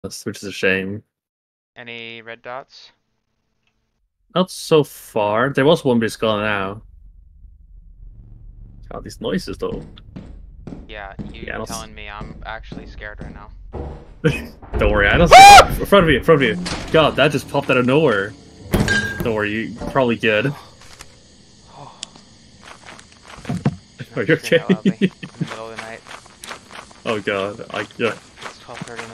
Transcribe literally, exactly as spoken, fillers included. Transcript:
which is a shame. Any red dots? Not so far. There was one, but it's gone now. God, these noises though. Yeah, you, Yeah, you're I'll... telling me I'm actually scared right now. Don't worry, I don't see in front of you, in front of you. God, that just popped out of nowhere. Don't worry, you probably good. Oh. Are you okay? In the middle of the night. Oh god, I yeah. It's twelve thirty